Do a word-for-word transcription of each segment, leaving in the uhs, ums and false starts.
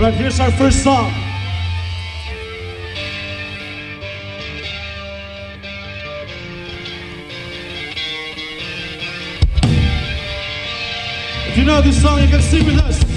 Alright, here's our first song. If you know this song, you can sing with us.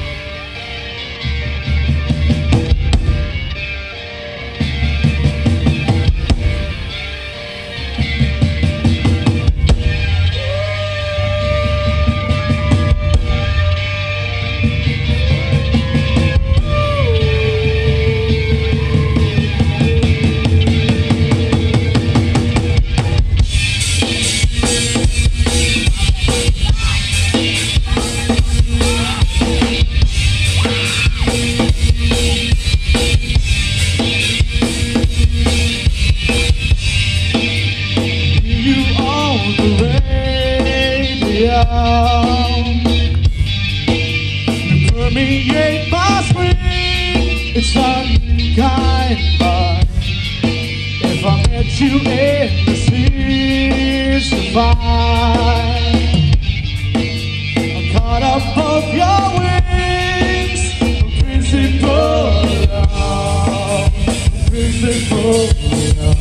You permeate my screen. It's unkind, but if I met you in the seas to find, I'm caught up of your wings. Principle love, principle love.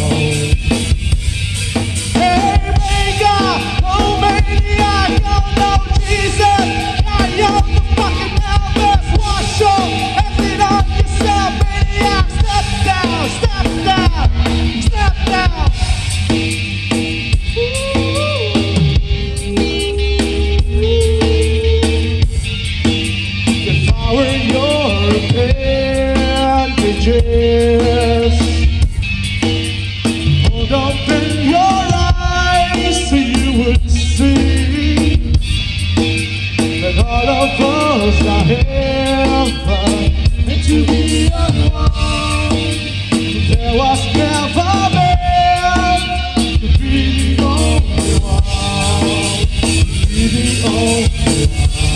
Hold open your eyes so you would see that all of us are ever meant to be alone. There was never meant to be the only one, be the only one.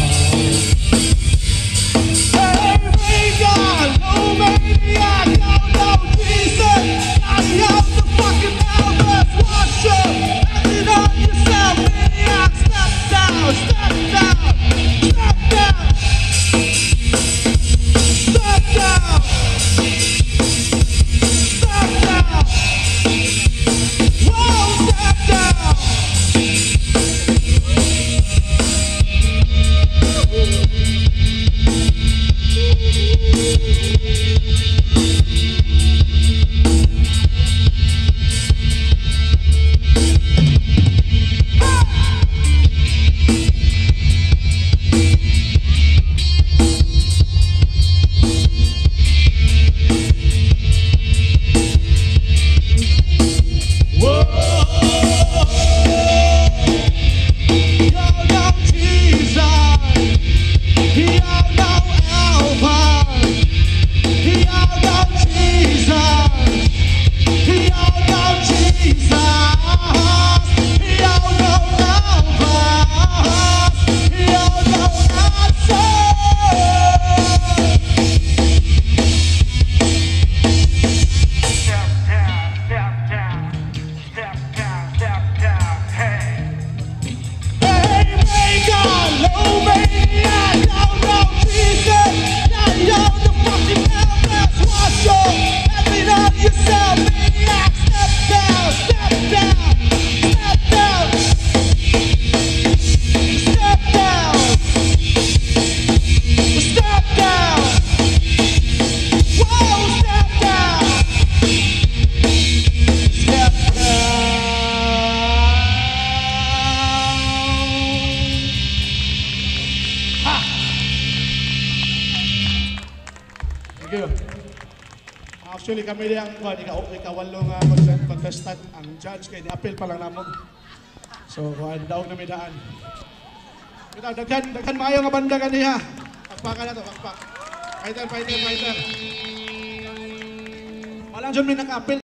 Thank you. Actually, kami yung ikawalong uh, contestant. Ang judge kay ni-appeal pa lang namon. So, uh, daog na may daan. Kita, daghan, daghan maayo nga banda kaniya. Pakpakan na to, pakpak. Fighter, fighter, fighter. Walang dyan may naka-appeal.